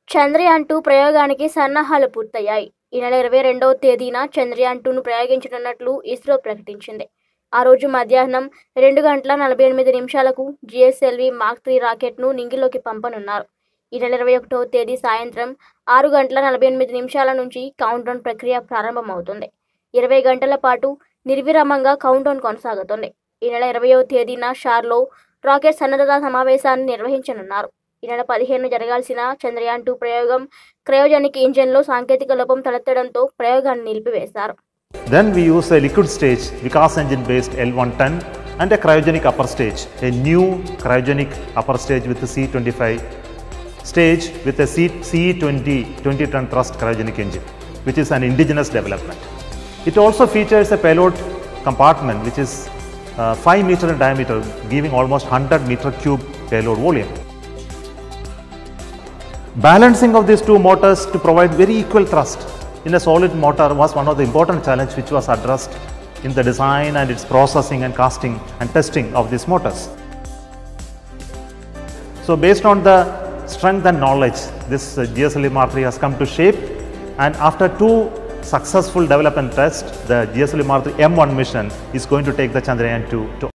చంద్రయాన్-2 ప్రయోగానికి సన్నాహాలు పూర్తయ్యాయి. ఈ నెల 22వ తేదీన చంద్రయాన్-2ను ప్రయోగించనున్నట్లు ఇస్రో ప్రకటించింది. ఆ రోజు మధ్యాహ్నం 2:48 జిఎస్ఎల్వి మార్క్-3 రాకెట్ను నింగిలోకి పంపనున్నారు. ఈ నెల 21వ తేదీ సాయంత్రం 6:48 నుంచి కౌంట్డౌన్ ప్రక్రియ ప్రారంభమవుతుంది. 20 గంటల పాటు నిర్విరామంగా కౌంట్డౌన్ కొనసాగుతుంది. ఈ నెల 20వ తేదీన షార్లో రాకెట్ సన్నద్ధతా సమావేశాన్ని నిర్వహించనున్నారు. ఈ నెల 15న జరగాల్సిన చంద్రయాన్-2 ప్రయోగం క్రయోజనిక్ ఇంజిన్లో సాంకేతిక లోపం తలెత్తడంతో ప్రయోగాన్ని నిలిపివేశారు. Then we use a liquid stage Vikas engine based L110 and a cryogenic upper stage, a new cryogenic upper stage with the C25 stage with a CE20 20-ton thrust cryogenic engine, which is an indigenous development. It also features a payload compartment which is 5 meter in diameter, giving almost 100 meter cube payload volume. Balancing of these two motors to provide very equal thrust in a solid motor was one of the important challenges which was addressed in the design and its processing and casting and testing of these motors. So based on the strength and knowledge, this GSLV Mark 3 has come to shape, and after 2 successful development tests, the GSLV Mark 3 M1 mission is going to take the Chandrayaan-2 to